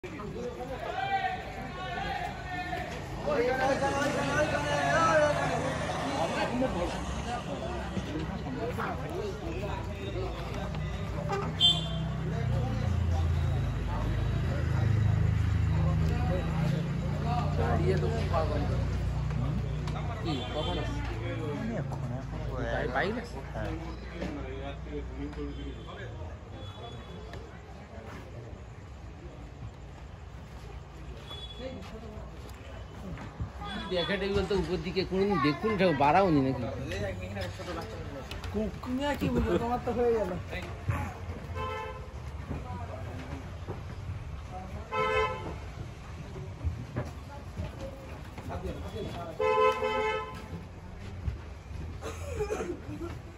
দাঁড়িয়ে তো পাগল কি কখন বাইক আছে? হ্যাঁ দেখা টেবিল তো উপর দিকে কোনদিন দেখুন বাড়াওনি নাকি কি বলবো তোমার তো হয়ে গেল। Thank you.